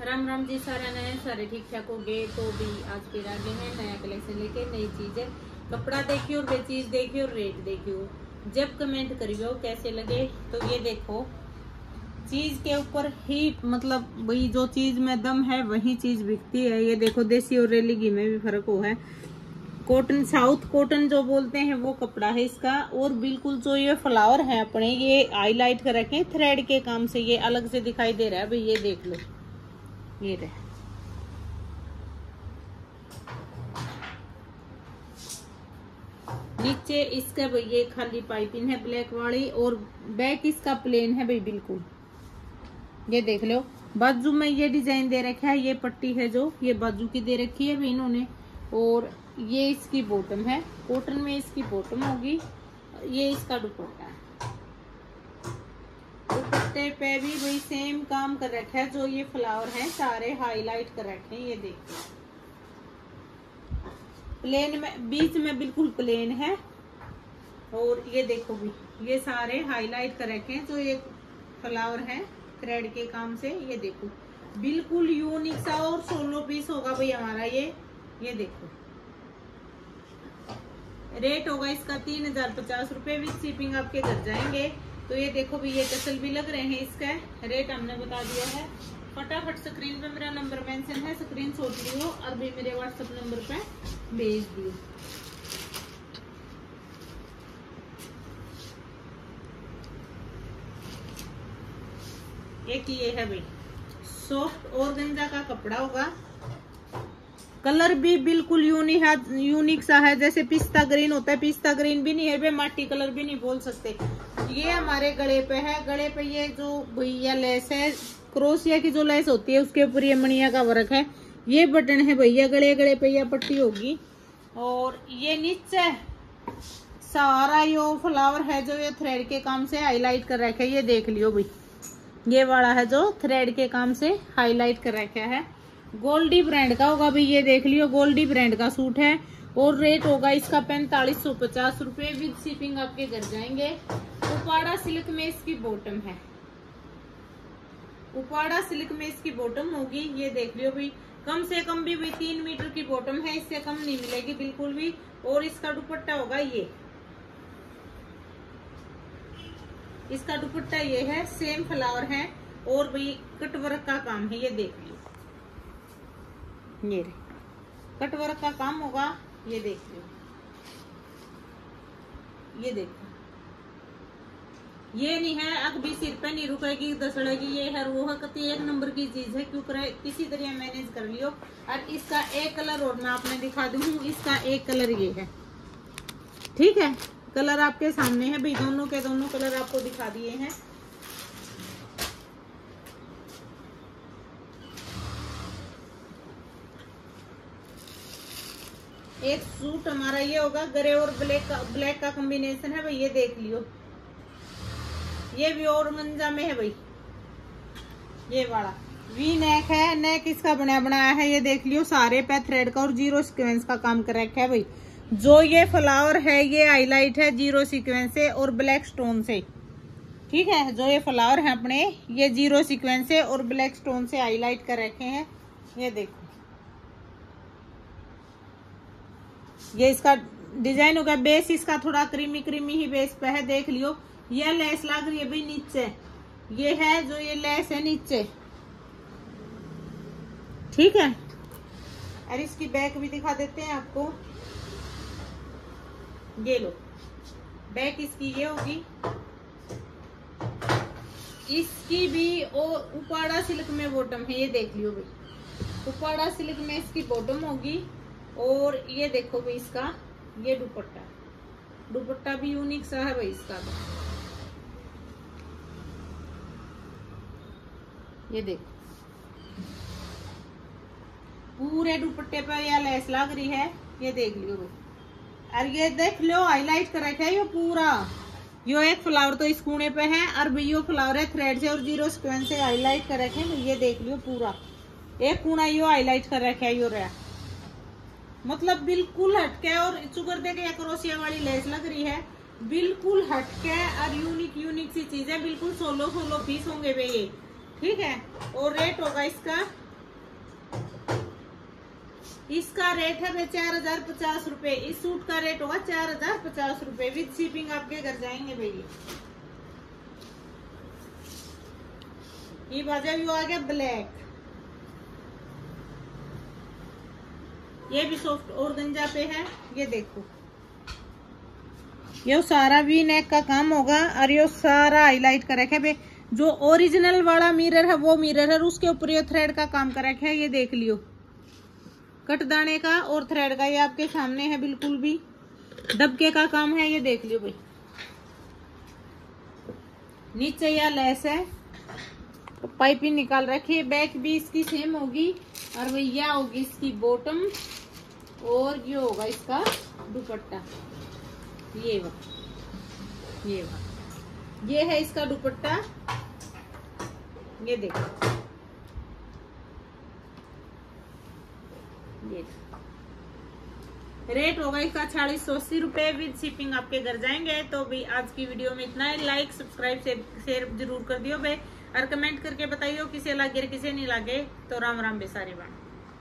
राम राम जी सारा नए सारे ठीक ठाक हो गए। तो भी आज फिर आगे हैं नया कलेक्शन लेके, नई चीज है। कपड़ा देखियो और वे चीज देखियो और रेट देखियो, जब कमेंट करियो कैसे लगे। तो ये देखो चीज के ऊपर ही मतलब वही जो चीज में दम है वही चीज बिकती है। ये देखो देसी और रेलीगी में भी फर्क हो है। कॉटन साउथ कॉटन जो बोलते हैं वो कपड़ा है इसका। और बिल्कुल जो ये फ्लावर है अपने ये हाईलाइट कर रखे थ्रेड के काम से, ये अलग से दिखाई दे रहा है भाई। ये देख लो, ये रहे नीचे इसका भाई ये खाली पाइपिंग है ब्लैक वाली, और बैक इसका प्लेन है भाई बिल्कुल। ये देख लो बाजू में ये डिजाइन दे रखा है, ये पट्टी है जो ये बाजू की दे रखी है भाई इन्होंने। और ये इसकी बॉटम है, कॉटन में इसकी बॉटम होगी। ये इसका दुपट्टा है, दुपट्टे पे भी वही सेम काम कर रखा है। जो ये फ्लावर है सारे हाईलाइट कर रखे हैं। ये देखिए प्लेन में बीच में बिल्कुल प्लेन है। और ये देखो भी ये सारे हाईलाइट कर रखे हैं। जो ये फ्लावर है थ्रेड के काम से, ये देखो बिल्कुल यूनिक सा। और 16 पीस होगा भाई हमारा ये देखो रेट होगा इसका 3050 रुपए विद शिपिंग आपके घर जाएंगे। तो ये देखो भी ये टसल भी लग रहे हैं, इसका रेट हमने बता दिया है। फटाफट स्क्रीन पे मेरा नंबर मेंशन है, स्क्रीनशॉट लियो और भी मेरे व्हाट्सएप नंबर पे भेज दियो। एक ये है भाई सॉफ्ट ऑर्गेन्जा का कपड़ा होगा। कलर भी बिल्कुल यूनिक सा है, जैसे पिस्ता ग्रीन होता है। पिस्ता ग्रीन भी नहीं है, माटी कलर भी नहीं बोल सकते। ये हमारे गले पे है, गले पे ये जो भैया लेस है क्रोशिया की जो लेस होती है उसके ऊपर ये मणिया का वर्क है। ये बटन है भैया गले गले पे यह पट्टी होगी। और ये नीचे सारा यो फ्लावर है जो ये थ्रेड के काम से हाईलाइट कर रखा है। ये देख लियो भाई ये वाला है जो थ्रेड के काम से हाईलाइट कर रखा है। गोल्डी ब्रांड का होगा भाई। ये देख लियो गोल्डी ब्रांड का सूट है। और रेट होगा इसका 4550 रुपए विद शिपिंग आपके घर जाएंगे। उपाड़ा सिल्क में इसकी बॉटम है, उपाड़ा सिल्क में इसकी बॉटम होगी। ये देख लियो भाई कम से कम भी 3 मीटर की बॉटम है, इससे कम नहीं मिलेगी बिल्कुल भी। और इसका दुपट्टा होगा ये, इसका दुपट्टा ये है, सेम फ्लावर है। और भाई कटवर्क का काम है। ये देख लियो ये कटवर्क का काम होगा। ये देख लियो, ये देखो ये नहीं है अग भी सिर पे नहीं रुकेगी दसड़ेगी। ये है वो है कति एक नंबर की चीज है, क्यों करे किसी तरह मैनेज कर लियो। और इसका एक कलर और मैं आपने दिखा दूं, इसका एक कलर ये है, ठीक है। कलर आपके सामने है भाई, दोनों के दोनों कलर आपको दिखा दिए हैं। एक सूट हमारा ये होगा ग्रे और ब्लैक का कॉम्बिनेशन है भाई। ये देख लियो ये भी ऑर्गेन्जा में है भाई। ये वाला वी नेक है, नेक इसका बनाया है। ये देख लियो सारे पे थ्रेड का और जीरो सीक्वेंस का काम कर रखा है भाई। जो ये फ्लावर है ये हाईलाइट है जीरो सीक्वेंस से और ब्लैक स्टोन से, ठीक है। जो ये फ्लावर है अपने ये जीरो सीक्वेंस से और ब्लैक स्टोन से हाईलाइट कर रखे हैं। ये देखो ये इसका डिजाइन होगा। बेस इसका थोड़ा क्रीमी ही बेस पे है। देख लियो ये लेस लग रही है भाई नीचे, ये है जो ये लेस है नीचे, ठीक है। और इसकी बैक भी दिखा देते हैं आपको। ये लो बैक इसकी ये होगी, इसकी भी और उपाड़ा सिल्क में बॉटम है। ये देख लियो भाई उपाड़ा सिल्क में इसकी बॉटम होगी। और ये देखो भाई इसका ये दुपट्टा भी यूनिक सा है भाई इसका। ये देखो पूरे दुपट्टे पर यह लेस लग रही है। ये देख लियो भाई। और ये देख लो हाईलाइट कर रखा है ये पूरा। यो एक फ्लावर तो इस कोने पे है और भाई यो फ्लावर है थ्रेड से और जीरो सीक्वेंस से हाईलाइट कर रखे हैं। ये देख लियो पूरा एक कोना यो हाईलाइट कर रखा है। यो रहा मतलब बिल्कुल हटके और चुगर दे के क्रोशिया वाली लेस लग रही है, बिल्कुल हटके और यूनिक सी चीज है। बिल्कुल 16 पीस होंगे वे ये, ठीक है। और रेट होगा इसका इसका रेट है भाई 4050 रुपए। इस सूट का रेट होगा 4050 रुपए, विद शिपिंग आपके घर जाएंगे भैया। ये बाजा भी आ गया ब्लैक, ये भी सॉफ्ट ऑर्गेन्जा पे है। ये देखो, ये सारा वी नेक का काम होगा और ये सारा हाईलाइट कर रखा है। जो ओरिजिनल वाला मिरर है वो मिरर है, उसके ऊपर ये थ्रेड का काम कर रखा है। ये देख लियो, कटदाने का और थ्रेड का, ये आपके सामने है। बिल्कुल भी दबके का काम है, ये देख लियो भाई। नीचे या लेस है, तो पाइपिंग निकाल रखी है। बैक भी इसकी सेम होगी और भैया होगी इसकी बॉटम, और ये होगा इसका दुपट्टा। ये है इसका दुपट्टा। ये देखो, ये रेट होगा इसका 4680 रुपए, विद शिपिंग आपके घर जाएंगे। तो भी आज की वीडियो में इतना है। लाइक सब्सक्राइब शेयर जरूर कर दियो भाई, और कमेंट करके बताइयो किसे लागे किसे नहीं लागे। तो राम राम बेसारी बाण।